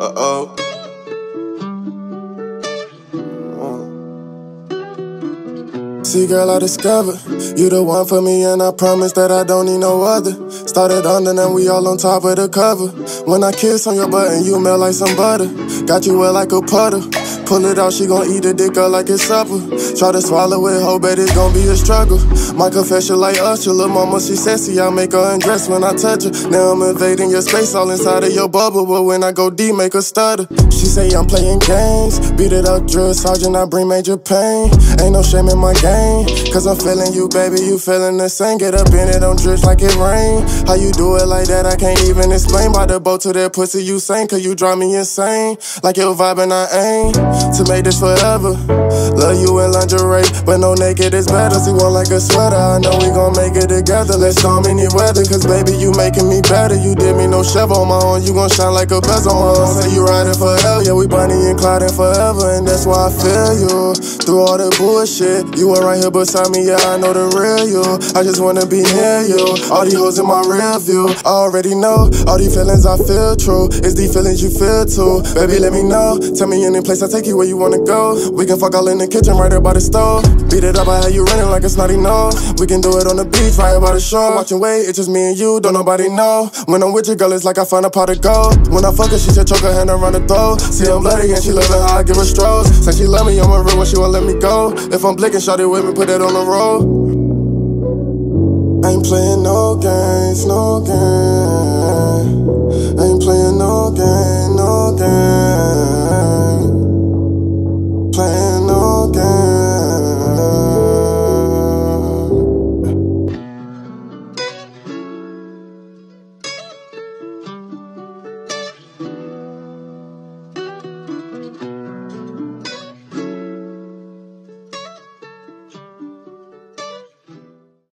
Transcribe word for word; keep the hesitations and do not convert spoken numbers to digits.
Uh-oh. See, girl, I discovered you the one for me, and I promise that I don't need no other. Started under, now we all on top of the cover. When I kiss on your butt and you melt like some butter. Got you wet like a puddle. Pull it out, she gon' eat the dick up like it's supper. Try to swallow it, hope bet it's gon' be a struggle. My confession like Usher, lil' mama, she sassy. I make her undress when I touch her. Now I'm invading your space, all inside of your bubble. But when I go deep, make her stutter. She say I'm playing games, beat it up, drill sergeant, I bring major pain. Ain't no shame in my game, cause I'm feeling you, baby, you feeling the same. Get up in it, don't drift like it rain. How you do it like that, I can't even explain. By the boat to that pussy, you sing, cause you drive me insane. Like your vibing, I aim to make this forever. Love you in lingerie, but no naked is better. See one like a sweater, I know we gon' make it together. Let's storm any weather, cause baby, you making me better. You did me no shove on my own, you gon' shine like a bezel on my own. Say you riding forever, yeah, we Bonnie and Clyde forever. And that's why I feel you, through all the bullshit. You were right here beside me, yeah, I know the real you. I just wanna be near you, all these hoes in my rear view. I already know, all these feelings I feel true. It's these feelings you feel too. Baby, let me know, tell me any place I take you where you wanna go. We can fuck all in the kitchen right there by the stove. Beat it up, I have you running like it's naughty no. We can do it on the beach right here by the shore. Watching wait, it's just me and you, don't nobody know. When I'm with you, girl, it's like I found a pot of gold. When I fuck her, she said choke her hand around the throat. See I'm bloody and she loving how I give her strokes. Say she love me, I'm a real one, she won't let me go. If I'm blinking, shot it with me, put that on the road. I ain't playing no games, no game. I ain't playing no game, no game. Playing